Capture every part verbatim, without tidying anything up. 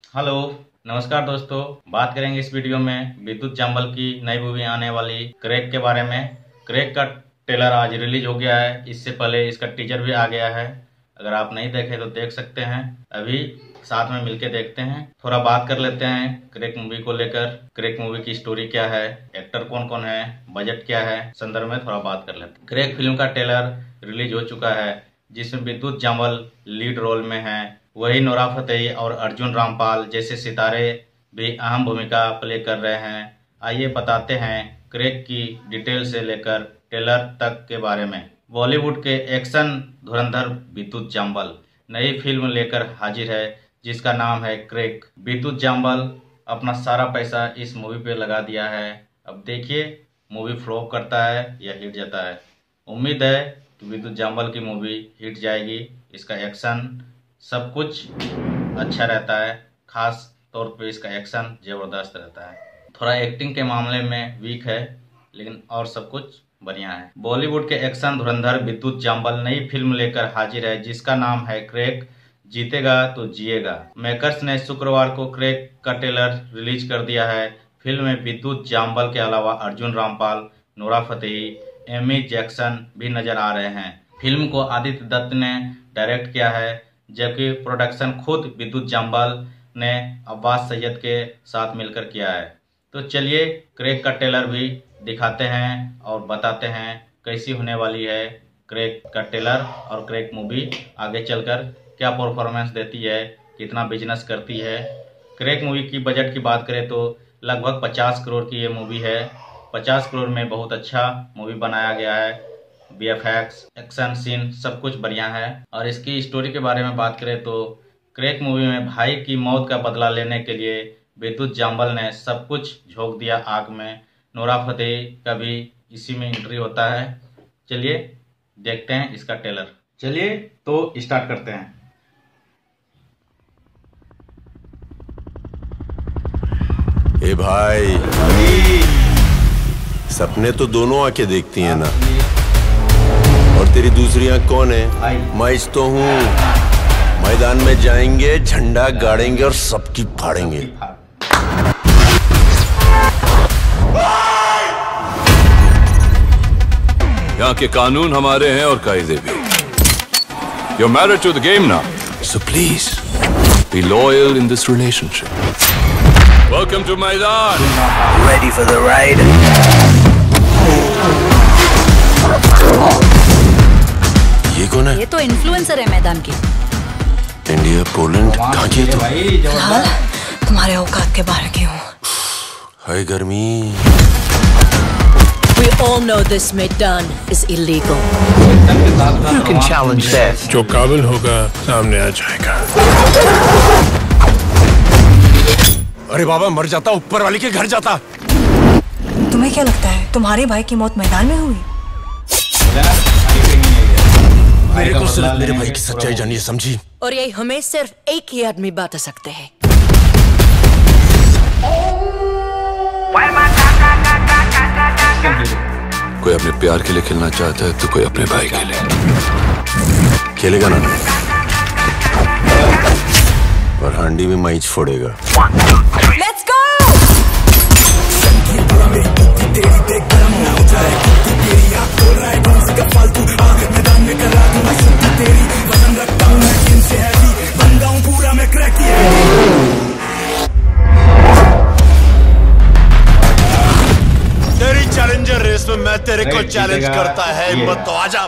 Hello नमस्कार दोस्तों, बात करेंगे इस वीडियो में विद्युत जाम्बल की नई मूवी आने वाली क्रैक के बारे में। क्रैक का ट्रेलर आज रिलीज हो गया है, इससे पहले इसका टीजर भी आ गया है। अगर आप नहीं देखे तो देख सकते हैं, अभी साथ में मिलके देखते हैं। थोड़ा बात कर लेते हैं क्रैक मूवी को लेकर। क्रैक मूवी की स्टोरी क्या है, एक्टर कौन कौन है, बजट क्या है, संदर्भ में थोड़ा बात कर लेते हैं। क्रैक फिल्म का ट्रेलर रिलीज हो चुका है, जिसमें विद्युत जाम्बल लीड रोल में है। वही नोरा फतेही और अर्जुन रामपाल जैसे सितारे भी अहम भूमिका प्ले कर रहे हैं। आइए बताते हैं क्रैक की डिटेल से लेकर ट्रेलर तक के बारे में। बॉलीवुड के एक्शन धुरंधर विद्युत जाम्बल नई फिल्म लेकर हाजिर है, जिसका नाम है क्रैक। विद्युत जाम्बल अपना सारा पैसा इस मूवी पे लगा दिया है। अब देखिए मूवी फ्लॉप करता है या हिट जाता है। उम्मीद है कि विद्युत जाम्बल की मूवी हिट जाएगी। इसका एक्शन सब कुछ अच्छा रहता है, खास तौर पे इसका एक्शन जबरदस्त रहता है। थोड़ा एक्टिंग के मामले में वीक है, लेकिन और सब कुछ बढ़िया है। बॉलीवुड के एक्शन धुरंधर विद्युत जाम्बल नई फिल्म लेकर हाजिर है, जिसका नाम है क्रैक। जीतेगा तो जिएगा। मेकर्स ने शुक्रवार को क्रैक का ट्रेलर रिलीज कर दिया है। फिल्म में विद्युत जाम्बल के अलावा अर्जुन रामपाल, नोरा फतेही, एमी जैक्सन भी नजर आ रहे हैं। फिल्म को आदित्य दत्त ने डायरेक्ट किया है, जबकि प्रोडक्शन खुद विद्युत जाम्बल ने अब्बास सैयद के साथ मिलकर किया है। तो चलिए क्रैक का ट्रेलर भी दिखाते हैं और बताते हैं कैसी होने वाली है क्रैक का ट्रेलर और क्रैक मूवी आगे चलकर क्या परफॉर्मेंस देती है, कितना बिजनेस करती है। क्रैक मूवी की बजट की बात करें तो लगभग पचास करोड़ की ये मूवी है। पचास करोड़ में बहुत अच्छा मूवी बनाया गया है। B F X, action scene सब कुछ बढ़िया है। और इसकी स्टोरी के बारे में बात करें तो क्रैक मूवी में भाई की मौत का बदला लेने के लिए विद्युत जाम्बल ने सब कुछ झोंक दिया आग में। नोरा फतेही का भी इसी में एंट्री होता है। चलिए देखते हैं इसका ट्रेलर। चलिए तो स्टार्ट करते हैं। ए भाई, सपने तो दोनों आंखें देखती हैं ना, और तेरी दूसरी आंख कौन है? मैं तो हूँ। मैदान में जाएंगे, झंडा गाड़ेंगे और सबकी फाड़ेंगे। यहाँ के कानून हमारे हैं और कायदे भी। You're married to the game now, so please be loyal in this relationship. Welcome to Maidan. Ready for the ride? ये कौन है? ये तो इन्फ्लुएंसर है मैदान की। इंडिया, पोलैंड, कहाँ की है तू? फिलहाल तुम्हारे औकात के बाहर की हूँ। हाय गर्मी। We all know this Maidan is illegal. You can challenge that. जो काबिल होगा सामने आ जाएगा। अरे बाबा, मर जाता ऊपर वाली के घर जाता। तुम्हें क्या लगता है तुम्हारे भाई की मौत मैदान में हुई? मेरे को सिर्फ मेरे भाई की सच्चाई जानिए, समझी? और ये हमें सिर्फ एक ही आदमी बता सकते हैं। कोई अपने प्यार के लिए खेलना चाहता है तो कोई अपने भाई के लिए खेलेगा ना, और हांडी में मैच फोड़ेगा। Let's go! तेरी चैलेंजर रेस में मैं तेरे को चैलेंज करता है। हिम्मत तो आजा,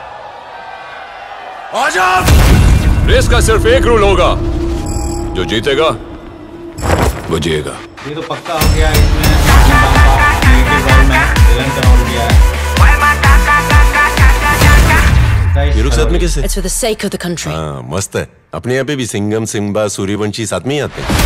आजा। रेस का सिर्फ एक रूल होगा, जो जीतेगा वो जिएगा। ये तो पक्का हो गया। इसमें रोल किया है। ये लोग साथ में कैसे? It's for the sake of the country. हाँ, मस्त है। अपने यहाँ पे भी सिंघम, सिम्बा, सूर्यवंशी साथ में ही आते हैं।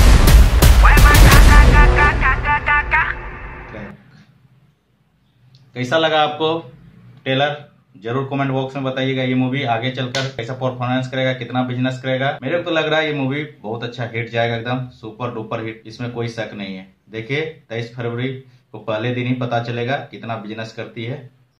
कैसा लगा आपको ट्रेलर? जरूर कमेंट बॉक्स में बताइएगा। ये मूवी आगे चलकर कैसा परफॉर्मेंस करेगा, कितना बिजनेस करेगा। मेरे को तो लग रहा है ये मूवी बहुत अच्छा हिट जाएगा, एकदम सुपर डुपर हिट, इसमें कोई शक नहीं है। देखिए तेईस फरवरी को पहले दिन ही पता चलेगा कितना बिजनेस करती है।